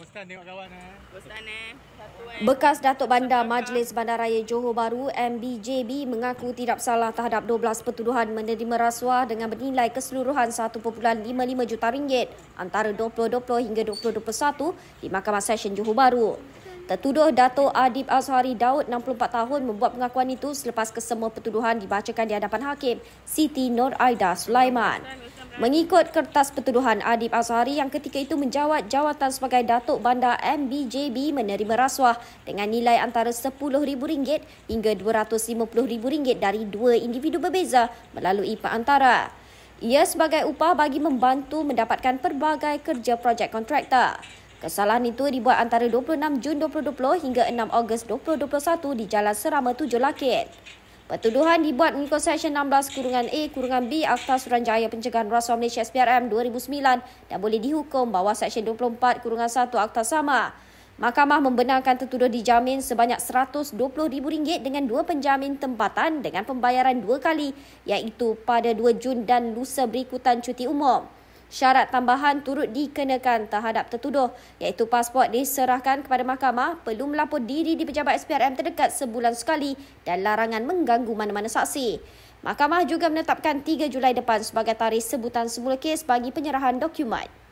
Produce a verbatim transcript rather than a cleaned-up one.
Bostan tengok kawan eh. Bostan eh. Bekas Datuk Bandar Majlis Bandaraya Johor Bahru M B J B mengaku tidak bersalah terhadap dua belas pertuduhan menerima rasuah dengan bernilai keseluruhan satu perpuluhan lima lima juta ringgit antara dua ribu dua puluh hingga dua ribu dua puluh satu di Mahkamah Session Johor Bahru. Tertuduh Datuk Adib Azhari Daud enam puluh empat tahun membuat pengakuan itu selepas kesemua pertuduhan dibacakan di hadapan Hakim Siti Nur Aida Sulaiman. Mengikut kertas pertuduhan, Adib Azhari yang ketika itu menjawat jawatan sebagai Datuk Bandar M B J B menerima rasuah dengan nilai antara sepuluh ribu ringgit hingga dua ratus lima puluh ribu ringgit dari dua individu berbeza melalui perantara. Ia sebagai upah bagi membantu mendapatkan pelbagai kerja projek kontraktor. Kesalahan itu dibuat antara dua puluh enam Jun dua ribu dua puluh hingga enam Ogos dua ribu dua puluh satu di Jalan Serama tujuh Lakit. Pertuduhan dibuat mengikut Seksyen enam belas kurungan A kurungan B Akta Suruhanjaya Pencegahan Rasuah Malaysia S P R M dua ribu sembilan dan boleh dihukum bawah Seksyen dua puluh empat kurungan satu Akta sama. Mahkamah membenarkan tertuduh dijamin sebanyak seratus dua puluh ribu ringgit dengan dua penjamin tempatan dengan pembayaran dua kali iaitu pada dua Jun dan lusa berikutan cuti umum. Syarat tambahan turut dikenakan terhadap tertuduh iaitu pasport diserahkan kepada mahkamah, perlu melapor diri di pejabat S P R M terdekat sebulan sekali dan larangan mengganggu mana-mana saksi. Mahkamah juga menetapkan tiga Julai depan sebagai tarikh sebutan semula kes bagi penyerahan dokumen.